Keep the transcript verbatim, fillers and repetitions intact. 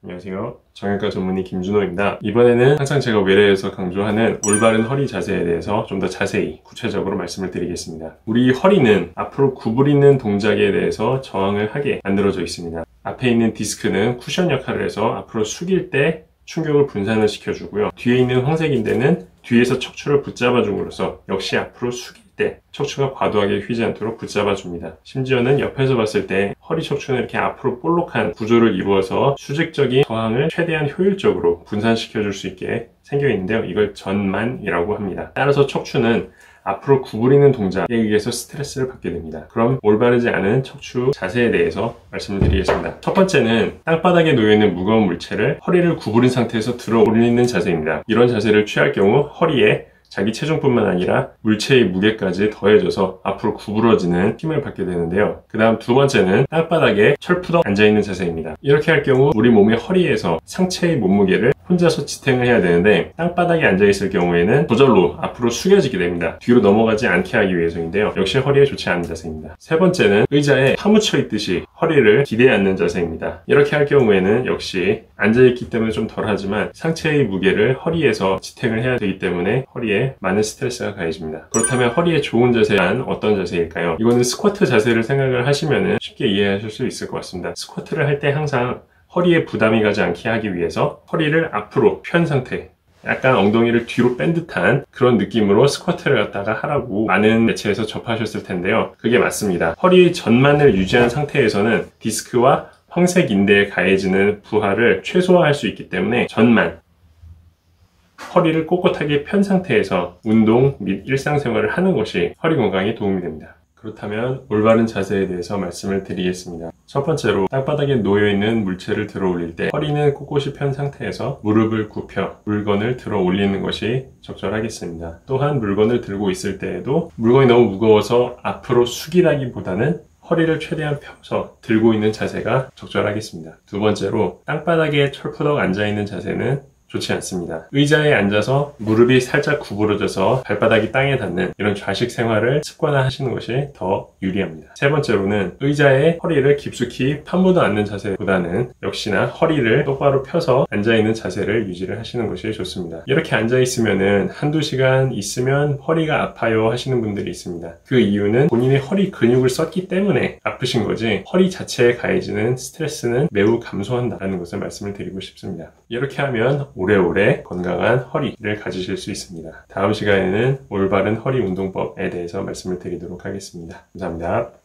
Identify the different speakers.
Speaker 1: 안녕하세요. 정형외과 전문의 김준호입니다. 이번에는 항상 제가 외래에서 강조하는 올바른 허리 자세에 대해서 좀 더 자세히 구체적으로 말씀을 드리겠습니다. 우리 허리는 앞으로 구부리는 동작에 대해서 저항을 하게 만들어져 있습니다. 앞에 있는 디스크는 쿠션 역할을 해서 앞으로 숙일 때 충격을 분산을 시켜주고요. 뒤에 있는 황색인대는 뒤에서 척추를 붙잡아 줌으로써 역시 앞으로 숙일 때 척추가 과도하게 휘지 않도록 붙잡아 줍니다. 심지어는 옆에서 봤을 때 허리 척추는 이렇게 앞으로 볼록한 구조를 이루어서 수직적인 저항을 최대한 효율적으로 분산시켜 줄 수 있게 생겨 있는데요. 이걸 전만이라고 합니다. 따라서 척추는 앞으로 구부리는 동작에 의해서 스트레스를 받게 됩니다. 그럼 올바르지 않은 척추 자세에 대해서 말씀을 드리겠습니다. 첫 번째는 땅바닥에 놓여있는 무거운 물체를 허리를 구부린 상태에서 들어 올리는 자세입니다. 이런 자세를 취할 경우 허리에 자기 체중뿐만 아니라 물체의 무게까지 더해져서 앞으로 구부러지는 힘을 받게 되는데요. 그 다음 두 번째는 땅바닥에 철푸덕 앉아있는 자세입니다. 이렇게 할 경우 우리 몸의 허리에서 상체의 몸무게를 혼자서 지탱을 해야 되는데 땅바닥에 앉아있을 경우에는 저절로 앞으로 숙여지게 됩니다. 뒤로 넘어가지 않게 하기 위해서인데요. 역시 허리에 좋지 않은 자세입니다. 세 번째는 의자에 파묻혀 있듯이 허리를 기대에 앉는 자세입니다. 이렇게 할 경우에는 역시 앉아있기 때문에 좀 덜하지만 상체의 무게를 허리에서 지탱을 해야 되기 때문에 허리에 많은 스트레스가 가해집니다. 그렇다면 허리에 좋은 자세란 어떤 자세일까요? 이거는 스쿼트 자세를 생각을 하시면 쉽게 이해하실 수 있을 것 같습니다. 스쿼트를 할 때 항상 허리에 부담이 가지 않게 하기 위해서 허리를 앞으로 편 상태, 약간 엉덩이를 뒤로 뺀 듯한 그런 느낌으로 스쿼트를 갖다가 하라고 많은 매체에서 접하셨을 텐데요. 그게 맞습니다. 허리의 전만을 유지한 상태에서는 디스크와 황색 인대에 가해지는 부하를 최소화할 수 있기 때문에 전만, 허리를 꼿꼿하게 편 상태에서 운동 및 일상생활을 하는 것이 허리 건강에 도움이 됩니다. 그렇다면 올바른 자세에 대해서 말씀을 드리겠습니다. 첫 번째로 땅바닥에 놓여있는 물체를 들어 올릴 때 허리는 꼿꼿이 편 상태에서 무릎을 굽혀 물건을 들어 올리는 것이 적절하겠습니다. 또한 물건을 들고 있을 때에도 물건이 너무 무거워서 앞으로 숙이라기보다는 허리를 최대한 펴서 들고 있는 자세가 적절하겠습니다. 두 번째로 땅바닥에 철푸덕 앉아있는 자세는 좋지 않습니다. 의자에 앉아서 무릎이 살짝 구부러져서 발바닥이 땅에 닿는 이런 좌식 생활을 습관화하시는 것이 더 유리합니다. 세 번째로는 의자에 허리를 깊숙이 파묻어 앉는 자세보다는 역시나 허리를 똑바로 펴서 앉아있는 자세를 유지를 하시는 것이 좋습니다. 이렇게 앉아있으면 한두 시간 있으면 허리가 아파요 하시는 분들이 있습니다. 그 이유는 본인의 허리 근육을 썼기 때문에 아프신 거지 허리 자체에 가해지는 스트레스는 매우 감소한다는 것을 말씀을 드리고 싶습니다. 이렇게 하면 오래오래 건강한 허리를 가지실 수 있습니다. 다음 시간에는 올바른 허리 운동법에 대해서 말씀을 드리도록 하겠습니다. 감사합니다.